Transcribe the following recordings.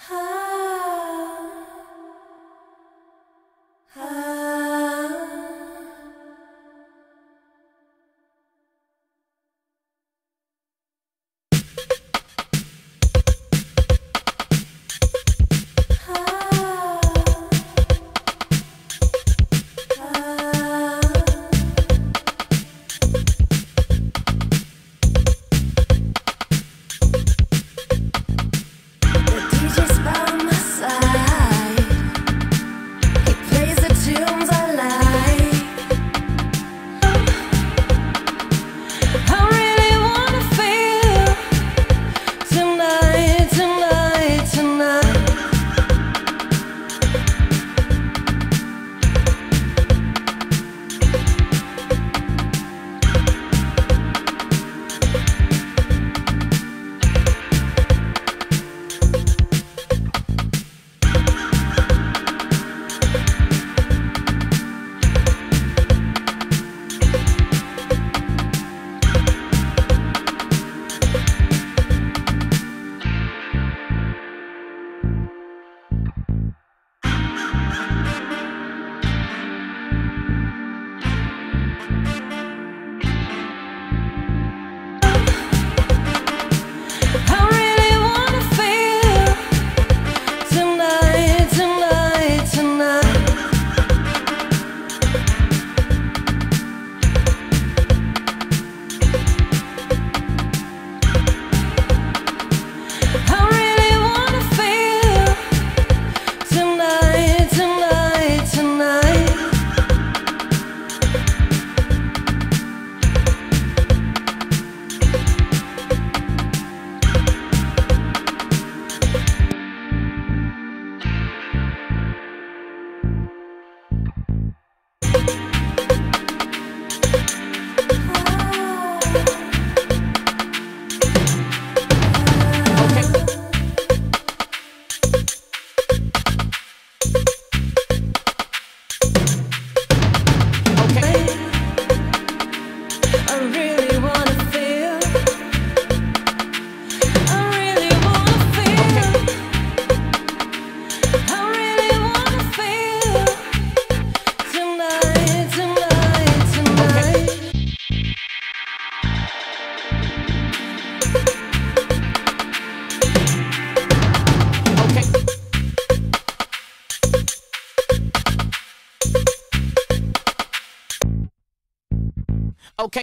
Okay.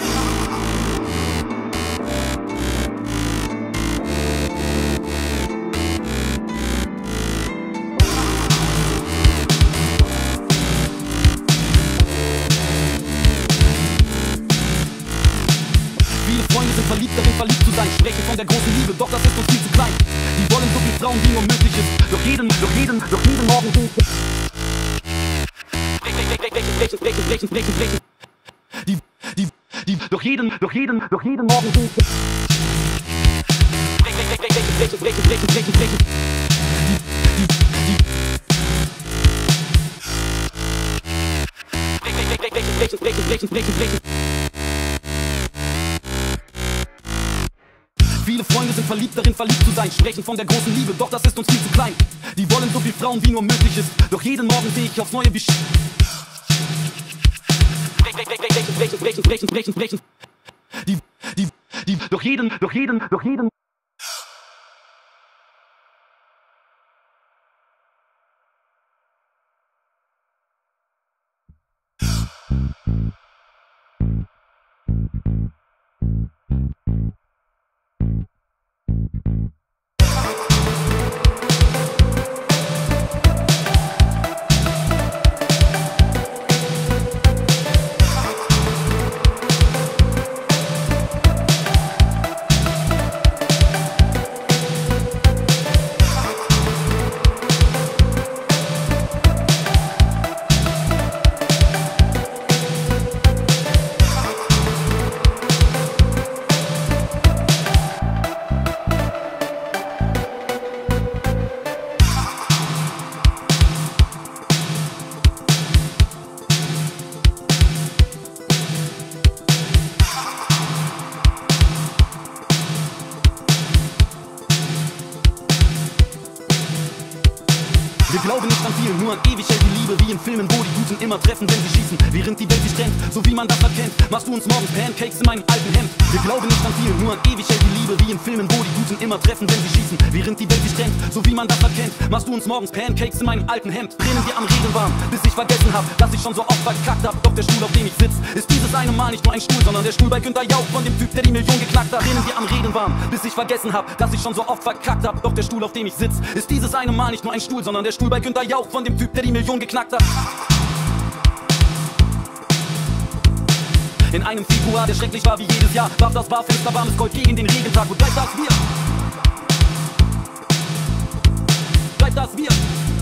Viele Freunde sind verliebt darin, verliebt zu sein. Sprechen von der großen Liebe, doch das ist uns viel zu klein. Die wollen so viel Frauen, wie nur möglich ist. Doch jeden Morgen brechen. Doch jeden Morgen brechen. Viele Freunde sind verliebt darin, verliebt zu sein. Sprechen von der großen Liebe, doch das ist uns viel zu klein. Die wollen so viel Frauen, wie nur möglich ist. Doch jeden Morgen sehe ich aufs Neue wie brechen. Doch jeden Wir glauben nicht an viel, nur an ewig hält die Liebe. Wie in Filmen, wo die Guten immer treffen, wenn sie schießen. Während die Welt sich trennt, so wie man das erkennt, machst du uns morgens Pancakes in meinem alten Hemd. Wir glauben nicht an viel, nur an ewig hält die Liebe. Wie in Filmen, wo die Guten immer treffen, wenn sie schießen. Während die Welt sich trennt, so wie man das erkennt, machst du uns morgens Pancakes in meinem alten Hemd. Drinnen wir am Reden waren, bis ich vergessen hab, dass ich schon so oft verkackt hab. Doch der Stuhl, auf dem ich sitz, ist dieses eine Mal nicht nur ein Stuhl, sondern der Stuhl bei Günther Jauch von dem Typ, der die Million geknackt hat. Drinnen wir am Reden waren, bis ich vergessen hab, dass ich schon so oft verkackt hab. Doch der Stuhl, auf dem ich sitz, ist dieses eine Mal nicht nur ein Stuhl, sondern der Stuhl bei Günther Jauch von dem Typ, der die Million geknackt hat. In einem Februar, der schrecklich war wie jedes Jahr, warf das Barfenster warmes Gold gegen den Regentag. Und gleich das wir.